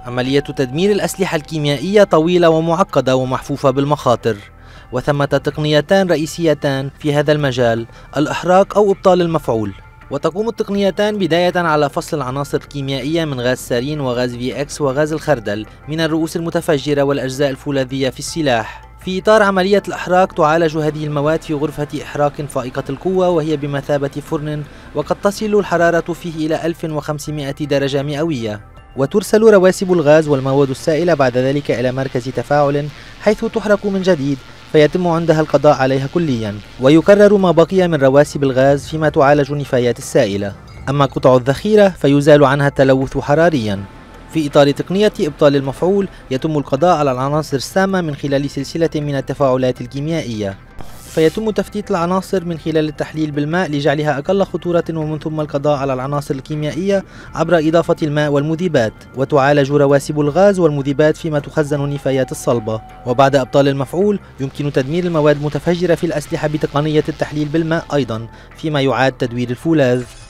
عملية تدمير الأسلحة الكيميائية طويلة ومعقدة ومحفوفة بالمخاطر، وثمة تقنيتان رئيسيتان في هذا المجال: الإحراق أو إبطال المفعول. وتقوم التقنيتان بداية على فصل العناصر الكيميائية من غاز سارين وغاز VX وغاز الخردل من الرؤوس المتفجرة والأجزاء الفولاذية في السلاح. في إطار عملية الإحراق تعالج هذه المواد في غرفة إحراق فائقة القوة، وهي بمثابة فرن، وقد تصل الحرارة فيه إلى 1500 درجة مئوية. وترسل رواسب الغاز والمواد السائلة بعد ذلك إلى مركز تفاعل حيث تحرق من جديد، فيتم عندها القضاء عليها كليا، ويكرر ما بقي من رواسب الغاز فيما تعالج النفايات السائلة. أما قطع الذخيرة فيزال عنها التلوث حراريا. في إطار تقنية إبطال المفعول يتم القضاء على العناصر السامة من خلال سلسلة من التفاعلات الكيميائية، فيتم تفتيت العناصر من خلال التحليل بالماء لجعلها أقل خطورة، ومن ثم القضاء على العناصر الكيميائية عبر إضافة الماء والمذيبات، وتعالج رواسب الغاز والمذيبات فيما تخزن النفايات الصلبة. وبعد إبطال المفعول يمكن تدمير المواد المتفجرة في الأسلحة بتقنية التحليل بالماء أيضا، فيما يعاد تدوير الفولاذ.